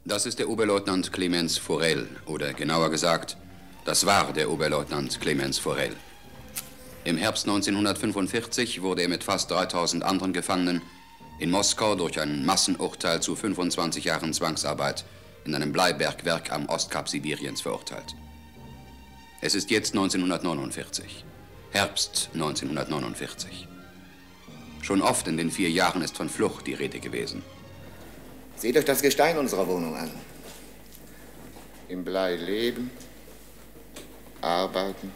Das ist der Oberleutnant Clemens Forel, oder genauer gesagt, das war der Oberleutnant Clemens Forel. Im Herbst 1945 wurde er mit fast 3000 anderen Gefangenen in Moskau durch ein Massenurteil zu 25 Jahren Zwangsarbeit in einem Bleibergwerk am Ostkap Sibiriens verurteilt. Es ist jetzt 1949, Herbst 1949. Schon oft in den 4 Jahren ist von Flucht die Rede gewesen. Seht euch das Gestein unserer Wohnung an. Im Blei leben, arbeiten,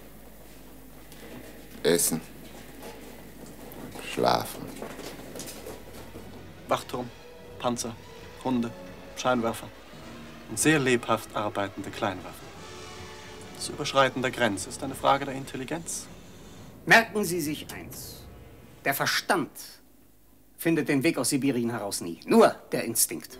essen, schlafen. Wachturm, Panzer, Hunde, Scheinwerfer und sehr lebhaft arbeitende Kleinwaffen. Das Überschreiten der Grenze ist eine Frage der Intelligenz. Merken Sie sich eins. Der Verstand findet den Weg aus Sibirien heraus nie. Nur der Instinkt.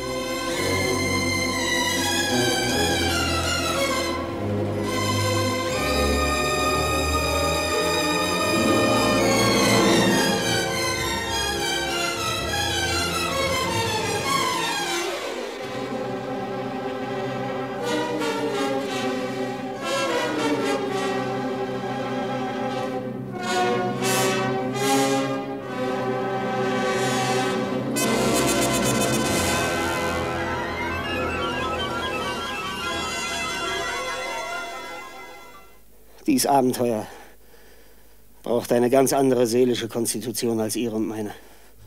Dies Abenteuer braucht eine ganz andere seelische Konstitution als Ihre und meine.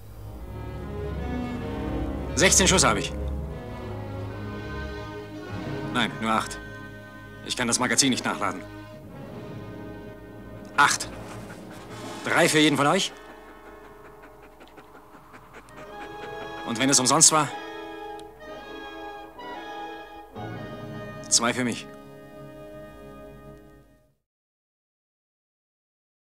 16 Schuss habe ich. Nein, nur 8. Ich kann das Magazin nicht nachladen. 8. 3 für jeden von euch. Und wenn es umsonst war, 2 für mich.